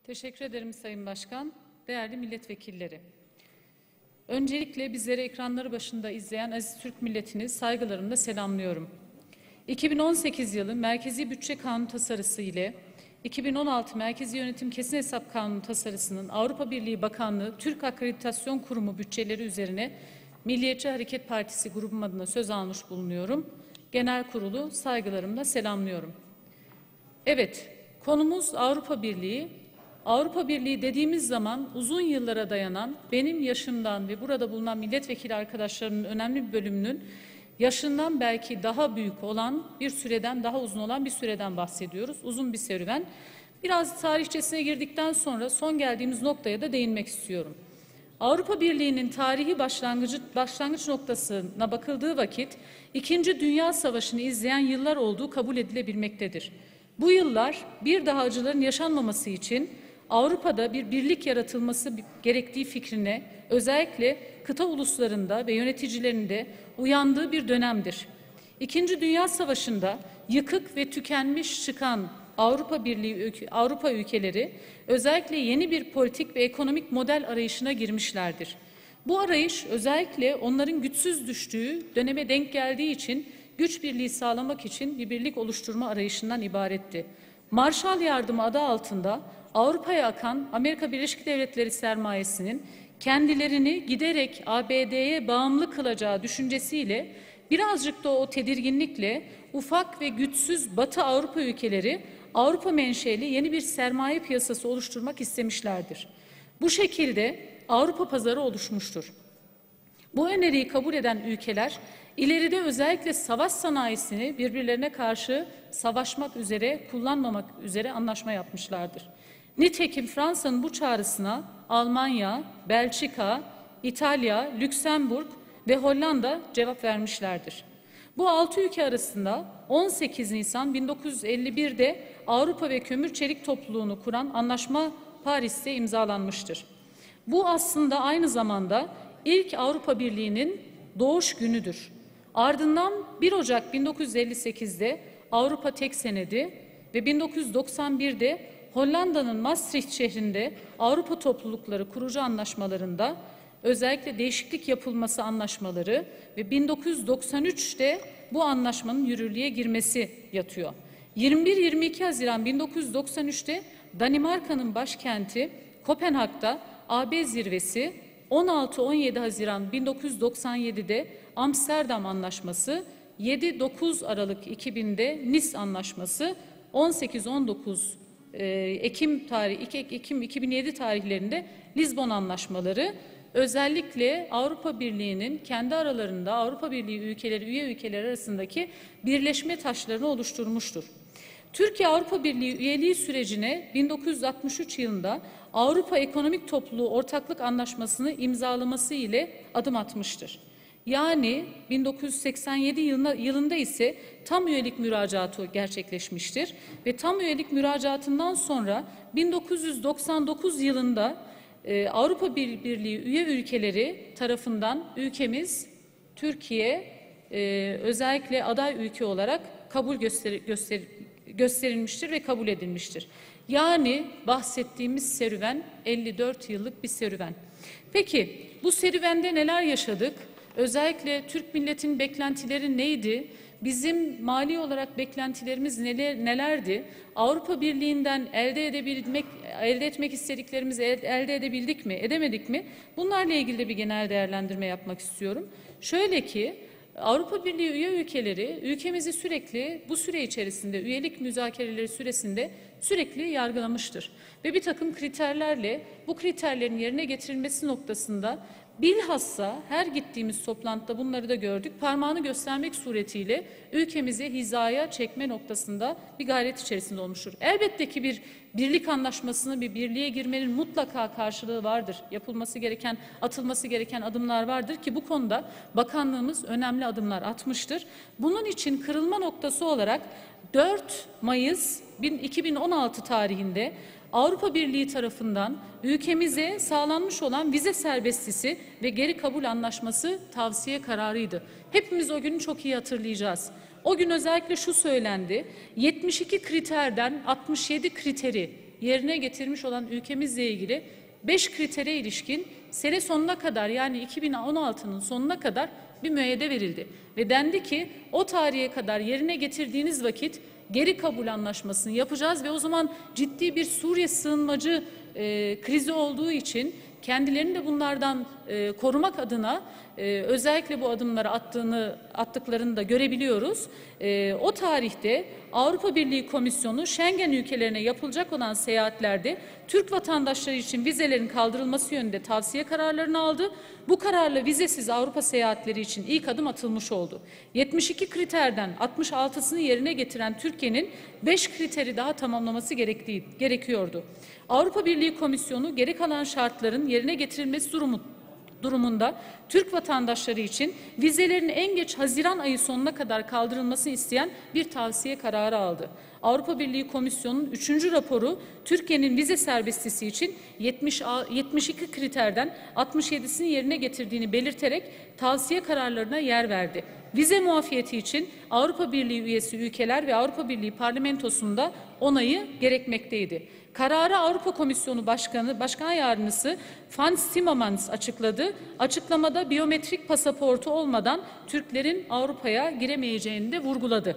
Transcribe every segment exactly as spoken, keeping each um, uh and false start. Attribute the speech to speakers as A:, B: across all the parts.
A: Teşekkür ederim Sayın Başkan. Değerli milletvekilleri. Öncelikle bizleri ekranları başında izleyen aziz Türk milletini saygılarımla selamlıyorum. iki bin on sekiz yılı Merkezi Bütçe Kanunu tasarısı ile iki bin on altı Merkezi Yönetim Kesin Hesap Kanunu tasarısının Avrupa Birliği Bakanlığı Türk Akreditasyon Kurumu bütçeleri üzerine Milliyetçi Hareket Partisi grubum adına söz almış bulunuyorum. Genel kurulu saygılarımla selamlıyorum. Evet, konumuz Avrupa Birliği. Avrupa Birliği dediğimiz zaman uzun yıllara dayanan, benim yaşımdan ve burada bulunan milletvekili arkadaşlarımın önemli bir bölümünün yaşından belki daha büyük olan bir süreden, daha uzun olan bir süreden bahsediyoruz. Uzun bir serüven. Biraz tarihçesine girdikten sonra son geldiğimiz noktaya da değinmek istiyorum. Avrupa Birliği'nin tarihi başlangıcı, başlangıç noktasına bakıldığı vakit İkinci Dünya Savaşı'nı izleyen yıllar olduğu kabul edilebilmektedir. Bu yıllar bir daha acıların yaşanmaması için Avrupa'da bir birlik yaratılması gerektiği fikrine özellikle kıta uluslarında ve yöneticilerinde uyandığı bir dönemdir. İkinci Dünya Savaşı'nda yıkık ve tükenmiş çıkan Avrupa Birliği Avrupa ülkeleri özellikle yeni bir politik ve ekonomik model arayışına girmişlerdir. Bu arayış özellikle onların güçsüz düştüğü döneme denk geldiği için güç birliği sağlamak için bir birlik oluşturma arayışından ibaretti. Marshall Yardımı adı altında Avrupa'ya akan Amerika Birleşik Devletleri sermayesinin kendilerini giderek A B D'ye bağımlı kılacağı düşüncesiyle birazcık da o tedirginlikle ufak ve güçsüz Batı Avrupa ülkeleri Avrupa menşeli yeni bir sermaye piyasası oluşturmak istemişlerdir. Bu şekilde Avrupa pazarı oluşmuştur. Bu öneriyi kabul eden ülkeler ileride özellikle savaş sanayisini birbirlerine karşı savaşmak üzere, kullanmamak üzere anlaşma yapmışlardır. Nitekim Fransa'nın bu çağrısına Almanya, Belçika, İtalya, Lüksemburg ve Hollanda cevap vermişlerdir. Bu altı ülke arasında on sekiz Nisan bin dokuz yüz elli bir'de Avrupa ve Kömür Çelik Topluluğunu kuran anlaşma Paris'te imzalanmıştır. Bu aslında aynı zamanda ilk Avrupa Birliği'nin doğuş günüdür. Ardından bir Ocak bin dokuz yüz elli sekiz'de Avrupa Tek Senedi ve bin dokuz yüz doksan bir'de Hollanda'nın Maastricht şehrinde Avrupa Toplulukları kurucu anlaşmalarında özellikle değişiklik yapılması anlaşmaları ve bin dokuz yüz doksan üç'te bu anlaşmanın yürürlüğe girmesi yatıyor. yirmi bir yirmi iki Haziran bin dokuz yüz doksan üç'te Danimarka'nın başkenti Kopenhag'da A B zirvesi, on altı on yedi Haziran bin dokuz yüz doksan yedi'de Amsterdam Anlaşması, yedi dokuz Aralık iki bin'de Nice Anlaşması, on sekiz on dokuz Ekim tarihi iki Ekim iki bin yedi tarihlerinde Lizbon Anlaşmaları özellikle Avrupa Birliği'nin kendi aralarında Avrupa Birliği ülkeleri, üye ülkeler arasındaki birleşme taşlarını oluşturmuştur. Türkiye Avrupa Birliği üyeliği sürecine bin dokuz yüz altmış üç yılında Avrupa Ekonomik Topluluğu Ortaklık Anlaşması'nı imzalaması ile adım atmıştır. Yani bin dokuz yüz seksen yedi yılında, yılında ise tam üyelik müracaatı gerçekleşmiştir ve tam üyelik müracaatından sonra bin dokuz yüz doksan dokuz yılında e, Avrupa Birliği üye ülkeleri tarafından ülkemiz Türkiye e, özellikle aday ülke olarak kabul göster göster gösterilmiştir ve kabul edilmiştir. Yani bahsettiğimiz serüven elli dört yıllık bir serüven. Peki bu serüvende neler yaşadık? Özellikle Türk milletinin beklentileri neydi? Bizim mali olarak beklentilerimiz neler, nelerdi? Avrupa Birliği'nden elde edebilmek, elde etmek istediklerimizi elde edebildik mi, edemedik mi? Bunlarla ilgili de bir genel değerlendirme yapmak istiyorum. Şöyle ki, Avrupa Birliği üye ülkeleri ülkemizi sürekli bu süre içerisinde, üyelik müzakereleri süresinde sürekli yargılamıştır. Ve bir takım kriterlerle bu kriterlerin yerine getirilmesi noktasında bilhassa her gittiğimiz toplantıda bunları da gördük, parmağını göstermek suretiyle ülkemizi hizaya çekme noktasında bir gayret içerisinde olmuştur. Elbette ki bir birlik anlaşmasını, bir birliğe girmenin mutlaka karşılığı vardır. Yapılması gereken, atılması gereken adımlar vardır ki bu konuda bakanlığımız önemli adımlar atmıştır. Bunun için kırılma noktası olarak dört Mayıs iki bin on altı tarihinde Avrupa Birliği tarafından ülkemize sağlanmış olan vize serbestisi ve geri kabul anlaşması tavsiye kararıydı. Hepimiz o günü çok iyi hatırlayacağız. O gün özellikle şu söylendi, yetmiş iki kriterden altmış yedi kriteri yerine getirmiş olan ülkemizle ilgili beş kritere ilişkin sene sonuna kadar, yani iki bin on altının sonuna kadar bir müeyyide verildi. Ve dendi ki o tarihe kadar yerine getirdiğiniz vakit geri kabul anlaşmasını yapacağız ve o zaman ciddi bir Suriye sığınmacı e, krizi olduğu için kendilerini de bunlardan e, korumak adına e, özellikle bu adımları attığını attıklarını da görebiliyoruz. E, o tarihte Avrupa Birliği Komisyonu Schengen ülkelerine yapılacak olan seyahatlerde Türk vatandaşları için vizelerin kaldırılması yönünde tavsiye kararlarını aldı. Bu kararla vizesiz Avrupa seyahatleri için ilk adım atılmış oldu. yetmiş iki kriterden altmış altısını yerine getiren Türkiye'nin beş kriteri daha tamamlaması gerektiği, gerekiyordu. Avrupa Birliği Komisyonu geri kalan şartların yerine getirilmesi durumu durumunda Türk vatandaşları için vizelerin en geç Haziran ayı sonuna kadar kaldırılmasını isteyen bir tavsiye kararı aldı. Avrupa Birliği Komisyonu'nun üçüncü raporu Türkiye'nin vize serbestisi için yetmiş iki kriterden altmış yedisini yerine getirdiğini belirterek tavsiye kararlarına yer verdi. Vize muafiyeti için Avrupa Birliği üyesi ülkeler ve Avrupa Birliği Parlamentosu'nda onayı gerekmekteydi. Kararı Avrupa Komisyonu Başkanı, Başkan Yardımcısı Frans Timmermans açıkladı. Açıklamada biyometrik pasaportu olmadan Türklerin Avrupa'ya giremeyeceğini de vurguladı.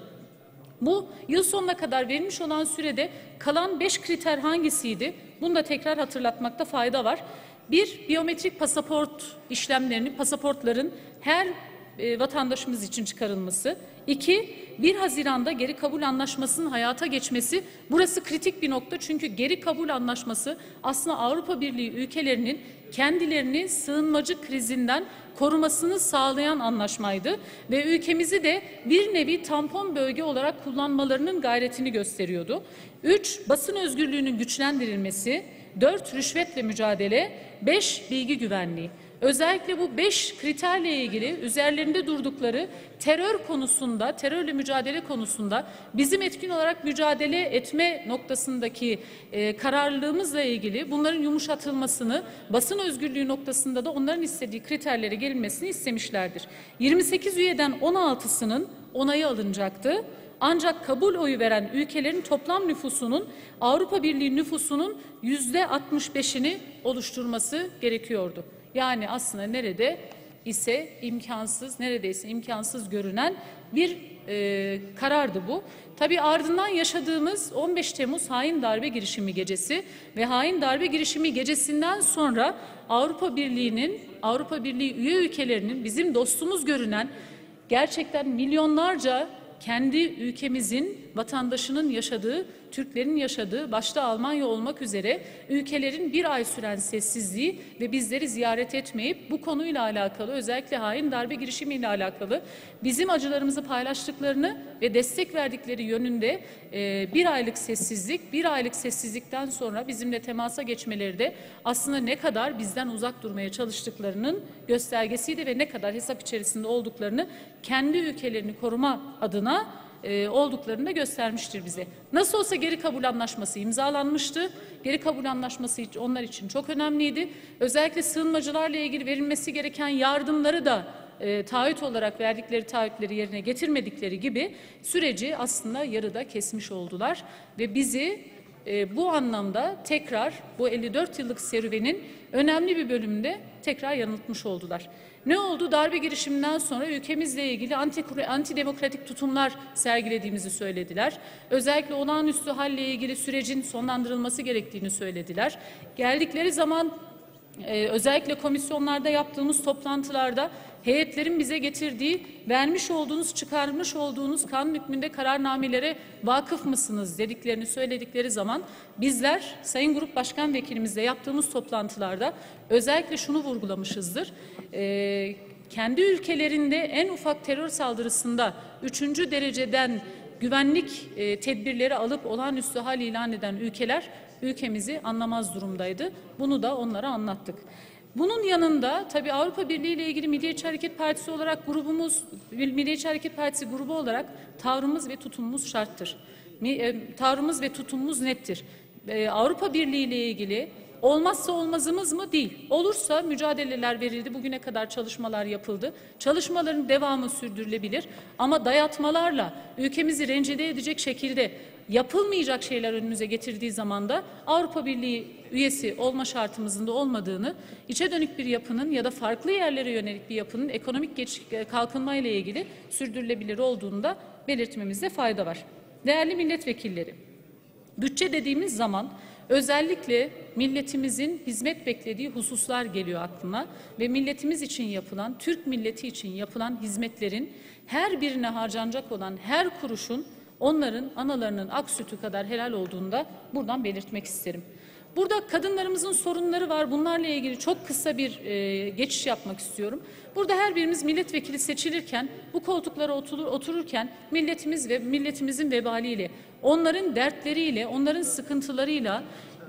A: Bu yıl sonuna kadar verilmiş olan sürede kalan beş kriter hangisiydi? Bunu da tekrar hatırlatmakta fayda var. Bir, biyometrik pasaport işlemlerinin, pasaportların her e, vatandaşımız için çıkarılması. İki, bir Haziran'da geri kabul anlaşmasının hayata geçmesi. Burası kritik bir nokta, çünkü geri kabul anlaşması aslında Avrupa Birliği ülkelerinin kendilerini sığınmacı krizinden korumasını sağlayan anlaşmaydı ve ülkemizi de bir nevi tampon bölge olarak kullanmalarının gayretini gösteriyordu. Üç, basın özgürlüğünün güçlendirilmesi. Dört, rüşvetle mücadele. Beş, bilgi güvenliği. Özellikle bu beş kriterle ilgili üzerlerinde durdukları terör konusunda, terörle mücadele konusunda bizim etkin olarak mücadele etme noktasındaki e, kararlılığımızla ilgili bunların yumuşatılmasını, basın özgürlüğü noktasında da onların istediği kriterlere gelinmesini istemişlerdir. yirmi sekiz üyeden on altısının onayı alınacaktı. Ancak kabul oyu veren ülkelerin toplam nüfusunun Avrupa Birliği nüfusunun yüzde altmış beşini oluşturması gerekiyordu. Yani aslında nerede ise imkansız, neredeyse imkansız görünen bir e, karardı bu. Tabii ardından yaşadığımız on beş Temmuz hain darbe girişimi gecesi ve hain darbe girişimi gecesinden sonra Avrupa Birliği'nin, Avrupa Birliği üye ülkelerinin bizim dostumuz görünen gerçekten milyonlarca kendi ülkemizin vatandaşının yaşadığı, Türklerin yaşadığı, başta Almanya olmak üzere ülkelerin bir ay süren sessizliği ve bizleri ziyaret etmeyip bu konuyla alakalı, özellikle hain darbe girişimiyle alakalı bizim acılarımızı paylaştıklarını ve destek verdikleri yönünde e, bir aylık sessizlik, bir aylık sessizlikten sonra bizimle temasa geçmeleri de aslında ne kadar bizden uzak durmaya çalıştıklarının göstergesiydi ve ne kadar hesap içerisinde olduklarını, kendi ülkelerini koruma adına E, olduklarını da göstermiştir bize. Nasıl olsa geri kabul anlaşması imzalanmıştı. Geri kabul anlaşması onlar için çok önemliydi. Özellikle sığınmacılarla ilgili verilmesi gereken yardımları da e, taahhüt olarak verdikleri taahhütleri yerine getirmedikleri gibi süreci aslında yarıda kesmiş oldular ve bizi e, bu anlamda tekrar bu elli dört yıllık serüvenin önemli bir bölümünde tekrar yanıltmış oldular. Ne oldu? Darbe girişiminden sonra ülkemizle ilgili anti, antidemokratik tutumlar sergilediğimizi söylediler. Özellikle olağanüstü halle ilgili sürecin sonlandırılması gerektiğini söylediler. Geldikleri zaman e, özellikle komisyonlarda yaptığımız toplantılarda heyetlerin bize getirdiği, vermiş olduğunuz, çıkarmış olduğunuz kanun hükmünde kararnamelere vakıf mısınız dediklerini söyledikleri zaman bizler Sayın Grup Başkan Vekilimizle yaptığımız toplantılarda özellikle şunu vurgulamışızdır. Ee, kendi ülkelerinde en ufak terör saldırısında üçüncü dereceden güvenlik e, tedbirleri alıp olağanüstü hal ilan eden ülkeler ülkemizi anlamaz durumdaydı. Bunu da onlara anlattık. Bunun yanında tabii Avrupa Birliği ile ilgili Milliyetçi Hareket Partisi olarak grubumuz, Milliyetçi Hareket Partisi grubu olarak tavrımız ve tutumumuz şarttır. Tavrımız ve tutumumuz nettir. Avrupa Birliği ile ilgili olmazsa olmazımız mı? Değil. Olursa mücadeleler verildi. Bugüne kadar çalışmalar yapıldı. Çalışmaların devamı sürdürülebilir. Ama dayatmalarla ülkemizi rencide edecek şekilde yapılmayacak şeyler önümüze getirdiği zaman da Avrupa Birliği üyesi olma şartımızın da olmadığını, içe dönük bir yapının ya da farklı yerlere yönelik bir yapının ekonomik geç, kalkınma ile ilgili sürdürülebilir olduğunu da belirtmemizde fayda var. Değerli milletvekilleri, bütçe dediğimiz zaman özellikle milletimizin hizmet beklediği hususlar geliyor aklıma ve milletimiz için yapılan, Türk milleti için yapılan hizmetlerin her birine harcanacak olan her kuruşun onların analarının ak sütü kadar helal olduğunu da buradan belirtmek isterim. Burada kadınlarımızın sorunları var. Bunlarla ilgili çok kısa bir e, geçiş yapmak istiyorum. Burada her birimiz milletvekili seçilirken, bu koltuklara oturur, otururken milletimiz ve milletimizin vebaliyle, onların dertleriyle, onların sıkıntılarıyla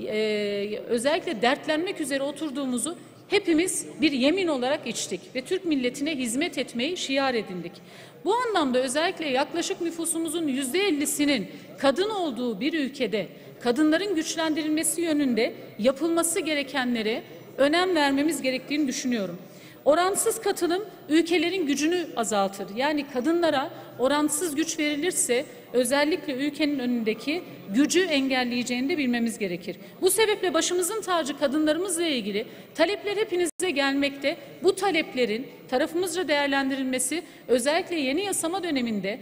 A: e, özellikle dertlenmek üzere oturduğumuzu hepimiz bir yemin olarak içtik ve Türk milletine hizmet etmeyi şiar edindik. Bu anlamda özellikle yaklaşık nüfusumuzun yüzde ellisinin kadın olduğu bir ülkede kadınların güçlendirilmesi yönünde yapılması gerekenlere önem vermemiz gerektiğini düşünüyorum. Oransız katılım ülkelerin gücünü azaltır. Yani kadınlara oransız güç verilirse özellikle ülkenin önündeki gücü engelleyeceğini de bilmemiz gerekir. Bu sebeple başımızın tacı kadınlarımızla ilgili talepler hepinize gelmekte. Bu taleplerin tarafımızca değerlendirilmesi özellikle yeni yasama döneminde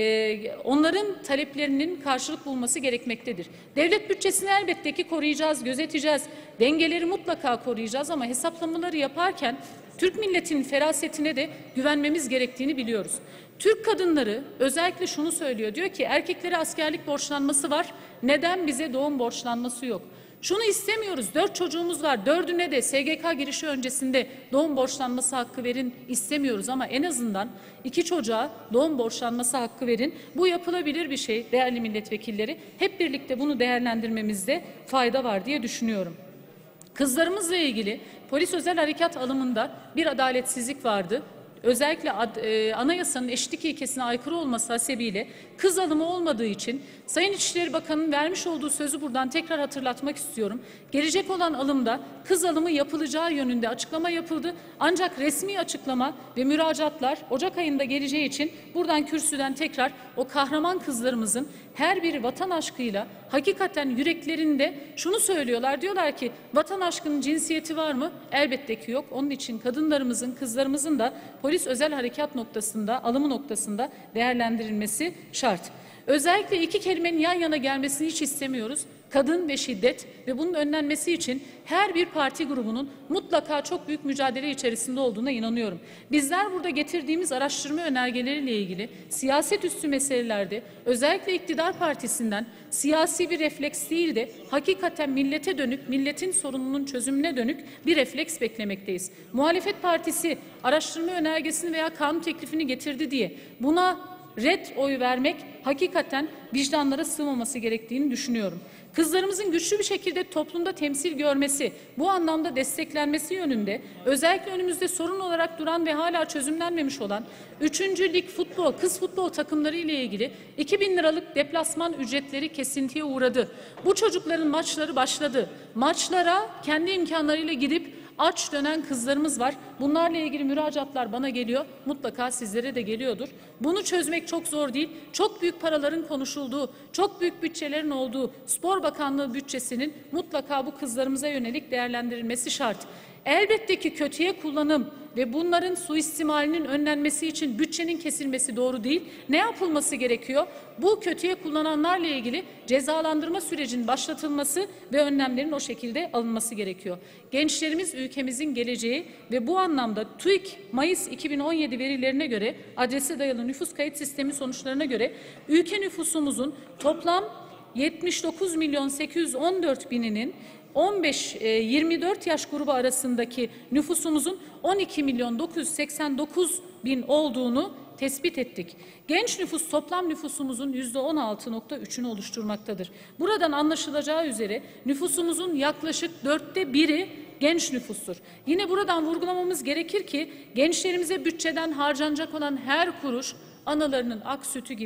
A: e, onların taleplerinin karşılık bulması gerekmektedir. Devlet bütçesini elbette ki koruyacağız, gözeteceğiz. Dengeleri mutlaka koruyacağız ama hesaplamaları yaparken Türk milletinin ferasetine de güvenmemiz gerektiğini biliyoruz. Türk kadınları özellikle şunu söylüyor, diyor ki erkeklere askerlik borçlanması var, neden bize doğum borçlanması yok? Şunu istemiyoruz, dört çocuğumuz var, dördüne de S G K girişi öncesinde doğum borçlanması hakkı verin istemiyoruz ama en azından iki çocuğa doğum borçlanması hakkı verin. Bu yapılabilir bir şey değerli milletvekilleri. Hep birlikte bunu değerlendirmemizde fayda var diye düşünüyorum. Kızlarımızla ilgili polis özel harekat alımında bir adaletsizlik vardı. Özellikle ad, e, anayasanın eşitlik ilkesine aykırı olması hasebiyle kız alımı olmadığı için Sayın İçişleri Bakanı'nın vermiş olduğu sözü buradan tekrar hatırlatmak istiyorum. Gelecek olan alımda kız alımı yapılacağı yönünde açıklama yapıldı. Ancak resmi açıklama ve müracaatlar Ocak ayında geleceği için buradan kürsüden tekrar o kahraman kızlarımızın her biri vatan aşkıyla hakikaten yüreklerinde şunu söylüyorlar. Diyorlar ki vatan aşkının cinsiyeti var mı? Elbette ki yok. Onun için kadınlarımızın, kızlarımızın da polis özel harekat noktasında, alımı noktasında değerlendirilmesi şart. Özellikle iki kelimenin yan yana gelmesini hiç istemiyoruz. Kadın ve şiddet ve bunun önlenmesi için her bir parti grubunun mutlaka çok büyük mücadele içerisinde olduğuna inanıyorum. Bizler burada getirdiğimiz araştırma önergeleriyle ilgili siyaset üstü meselelerde özellikle iktidar partisinden siyasi bir refleks değil de hakikaten millete dönük, milletin sorununun çözümüne dönük bir refleks beklemekteyiz. Muhalefet partisi araştırma önergesini veya kanun teklifini getirdi diye buna red oy vermek hakikaten vicdanlara sığmaması gerektiğini düşünüyorum. Kızlarımızın güçlü bir şekilde toplumda temsil görmesi, bu anlamda desteklenmesi yönünde özellikle önümüzde sorun olarak duran ve hala çözümlenmemiş olan üçüncü lig futbol, kız futbol takımları ile ilgili iki bin liralık deplasman ücretleri kesintiye uğradı. Bu çocukların maçları başladı. Maçlara kendi imkanlarıyla gidip aç dönen kızlarımız var. Bunlarla ilgili müracaatlar bana geliyor. Mutlaka sizlere de geliyordur. Bunu çözmek çok zor değil. Çok büyük paraların konuşulduğu, çok büyük bütçelerin olduğu Spor Bakanlığı bütçesinin mutlaka bu kızlarımıza yönelik değerlendirilmesi şart. Elbette ki kötüye kullanım ve bunların suistimalinin önlenmesi için bütçenin kesilmesi doğru değil. Ne yapılması gerekiyor? Bu kötüye kullananlarla ilgili cezalandırma sürecinin başlatılması ve önlemlerin o şekilde alınması gerekiyor. Gençlerimiz ülkemizin geleceği ve bu anlamda TÜİK Mayıs iki bin on yedi verilerine göre adrese dayalı nüfus kayıt sistemi sonuçlarına göre ülke nüfusumuzun toplam yetmiş dokuz milyon sekiz yüz on dört bininin on beş yirmi dört yaş grubu arasındaki nüfusumuzun on iki milyon dokuz yüz seksen dokuz bin olduğunu tespit ettik. Genç nüfus toplam nüfusumuzun yüzde on altı nokta üçünü oluşturmaktadır. Buradan anlaşılacağı üzere nüfusumuzun yaklaşık dörtte biri genç nüfustur. Yine buradan vurgulamamız gerekir ki gençlerimize bütçeden harcanacak olan her kuruş analarının ak sütü gibi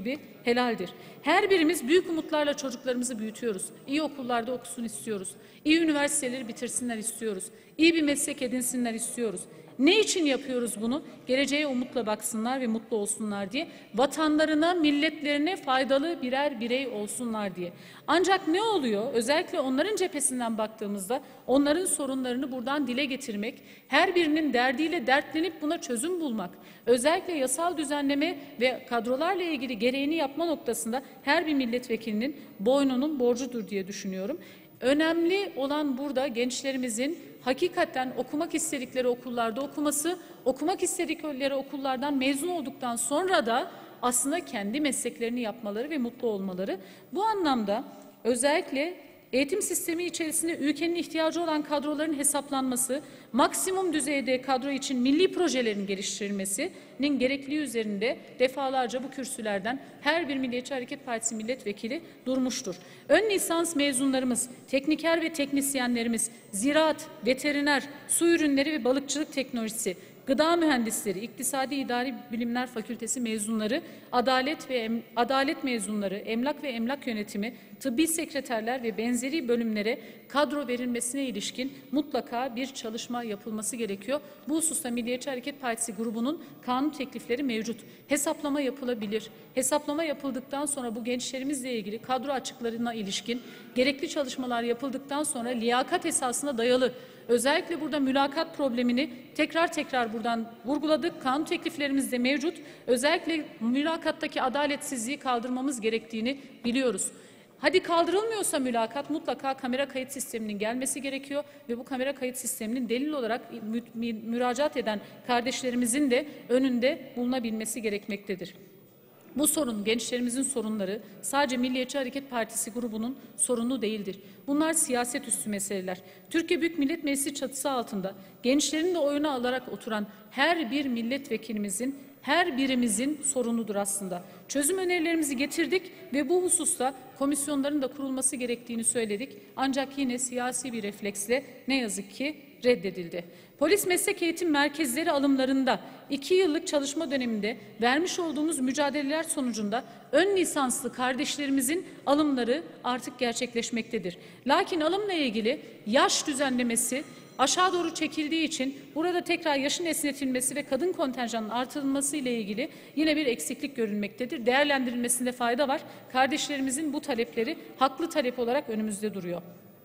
A: helaldir. Her birimiz büyük umutlarla çocuklarımızı büyütüyoruz. İyi okullarda okusun istiyoruz. İyi üniversiteleri bitirsinler istiyoruz. İyi bir meslek edinsinler istiyoruz. Ne için yapıyoruz bunu? Geleceğe umutla baksınlar ve mutlu olsunlar diye. Vatanlarına, milletlerine faydalı birer birey olsunlar diye. Ancak ne oluyor? Özellikle onların cephesinden baktığımızda onların sorunlarını buradan dile getirmek, her birinin derdiyle dertlenip buna çözüm bulmak, özellikle yasal düzenleme ve kadrolarla ilgili gereğini yapma noktasında her bir milletvekilinin boynunun borcudur diye düşünüyorum. Önemli olan burada gençlerimizin hakikaten okumak istedikleri okullarda okuması, okumak istedikleri okullardan mezun olduktan sonra da aslında kendi mesleklerini yapmaları ve mutlu olmaları. Bu anlamda özellikle eğitim sistemi içerisinde ülkenin ihtiyacı olan kadroların hesaplanması, maksimum düzeyde kadro için milli projelerin geliştirilmesinin gerekliliği üzerinde defalarca bu kürsülerden her bir Milliyetçi Hareket Partisi milletvekili durmuştur. Ön lisans mezunlarımız, tekniker ve teknisyenlerimiz, ziraat, veteriner, su ürünleri ve balıkçılık teknolojisi, gıda mühendisleri, İktisadi İdari Bilimler Fakültesi mezunları, adalet ve em, adalet mezunları, emlak ve emlak yönetimi, tıbbi sekreterler ve benzeri bölümlere kadro verilmesine ilişkin mutlaka bir çalışma yapılması gerekiyor. Bu hususta Milliyetçi Hareket Partisi grubunun kanun teklifleri mevcut. Hesaplama yapılabilir. Hesaplama yapıldıktan sonra bu gençlerimizle ilgili kadro açıklarına ilişkin gerekli çalışmalar yapıldıktan sonra liyakat esasına dayalı, özellikle burada mülakat problemini tekrar tekrar buradan vurguladık. Kanun tekliflerimiz de mevcut. Özellikle mülakattaki adaletsizliği kaldırmamız gerektiğini biliyoruz. Hadi kaldırılmıyorsa mülakat mutlaka kamera kayıt sisteminin gelmesi gerekiyor ve bu kamera kayıt sisteminin delil olarak mü mü müracaat eden kardeşlerimizin de önünde bulunabilmesi gerekmektedir. Bu sorun, gençlerimizin sorunları sadece Milliyetçi Hareket Partisi grubunun sorunu değildir. Bunlar siyaset üstü meseleler. Türkiye Büyük Millet Meclisi çatısı altında gençlerin de oyuna alarak oturan her bir milletvekilimizin, her birimizin sorunudur aslında. Çözüm önerilerimizi getirdik ve bu hususta komisyonların da kurulması gerektiğini söyledik. Ancak yine siyasi bir refleksle ne yazık ki reddedildi. Polis meslek eğitim merkezleri alımlarında iki yıllık çalışma döneminde vermiş olduğumuz mücadeleler sonucunda ön lisanslı kardeşlerimizin alımları artık gerçekleşmektedir. Lakin alımla ilgili yaş düzenlemesi aşağı doğru çekildiği için burada tekrar yaşın esnetilmesi ve kadın kontenjanının artırılması ile ilgili yine bir eksiklik görülmektedir. Değerlendirilmesinde fayda var. Kardeşlerimizin bu talepleri haklı talep olarak önümüzde duruyor.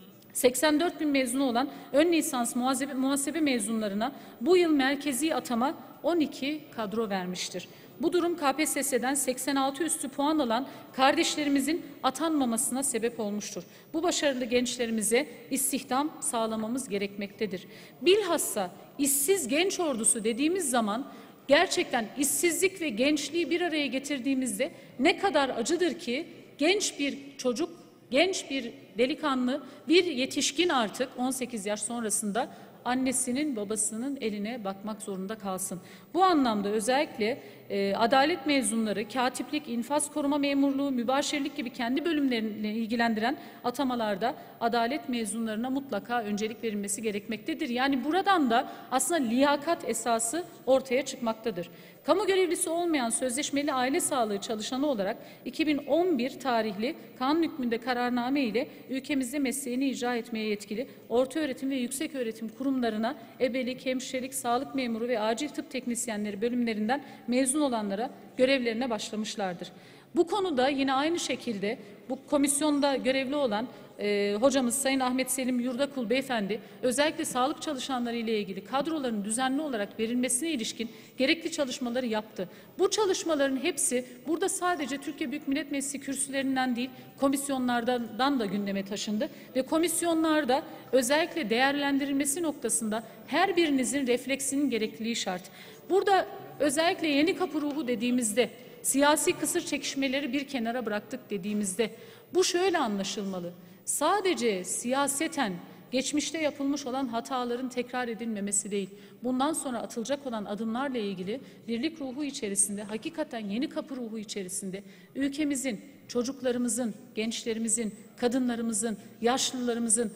A: seksen dört bin mezunu olan ön lisans muhasebe, muhasebe mezunlarına bu yıl merkezi atama on iki kadro vermiştir. Bu durum K P S S'den seksen altı üstü puan alan kardeşlerimizin atanmamasına sebep olmuştur. Bu başarılı gençlerimize istihdam sağlamamız gerekmektedir. Bilhassa işsiz genç ordusu dediğimiz zaman gerçekten işsizlik ve gençliği bir araya getirdiğimizde ne kadar acıdır ki genç bir çocuk, genç bir delikanlı, bir yetişkin artık on sekiz yaş sonrasında annesinin babasının eline bakmak zorunda kalsın. Bu anlamda özellikle e, adalet mezunları, katiplik, infaz koruma memurluğu, mübaşirlik gibi kendi bölümlerini ilgilendiren atamalarda adalet mezunlarına mutlaka öncelik verilmesi gerekmektedir. Yani buradan da aslında liyakat esası ortaya çıkmaktadır. Kamu görevlisi olmayan sözleşmeli aile sağlığı çalışanı olarak iki bin on bir tarihli kanun hükmünde kararname ile ülkemizde mesleğini icra etmeye yetkili ortaöğretim ve yükseköğretim kurumlarına ebelik, hemşirelik, sağlık memuru ve acil tıp teknisyenleri bölümlerinden mezun olanlara görevlerine başlamışlardır. Bu konuda yine aynı şekilde bu komisyonda görevli olan e, hocamız Sayın Ahmet Selim Yurdakul Beyefendi özellikle sağlık çalışanları ile ilgili kadroların düzenli olarak verilmesine ilişkin gerekli çalışmaları yaptı. Bu çalışmaların hepsi burada sadece Türkiye Büyük Millet Meclisi kürsülerinden değil komisyonlardan da gündeme taşındı ve komisyonlarda özellikle değerlendirilmesi noktasında her birinizin refleksinin gerekliliği şart. Burada özellikle yeni kapı ruhu dediğimizde siyasi kısır çekişmeleri bir kenara bıraktık dediğimizde bu şöyle anlaşılmalı. Sadece siyaseten geçmişte yapılmış olan hataların tekrar edilmemesi değil, bundan sonra atılacak olan adımlarla ilgili birlik ruhu içerisinde, hakikaten yeni kapı ruhu içerisinde ülkemizin, çocuklarımızın, gençlerimizin, kadınlarımızın, yaşlılarımızın,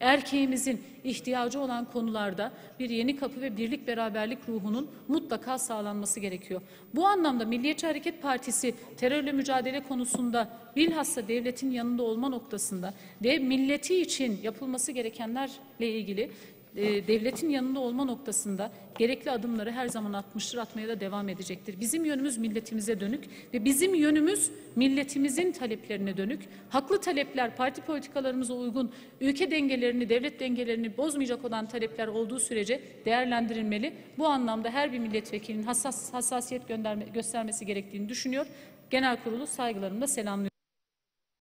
A: erkeğimizin ihtiyacı olan konularda bir yeni kapı ve birlik beraberlik ruhunun mutlaka sağlanması gerekiyor. Bu anlamda Milliyetçi Hareket Partisi terörle mücadele konusunda bilhassa devletin yanında olma noktasında ve milleti için yapılması gerekenlerle ilgili e, devletin yanında olma noktasında gerekli adımları her zaman atmıştır, atmaya da devam edecektir. Bizim yönümüz milletimize dönük ve bizim yönümüz milletimizin taleplerine dönük. Haklı talepler, parti politikalarımıza uygun, ülke dengelerini, devlet dengelerini bozmayacak olan talepler olduğu sürece değerlendirilmeli. Bu anlamda her bir milletvekilinin hassas, hassasiyet gönderme, göstermesi gerektiğini düşünüyor. Genel kurulu saygılarımla selamlıyorum.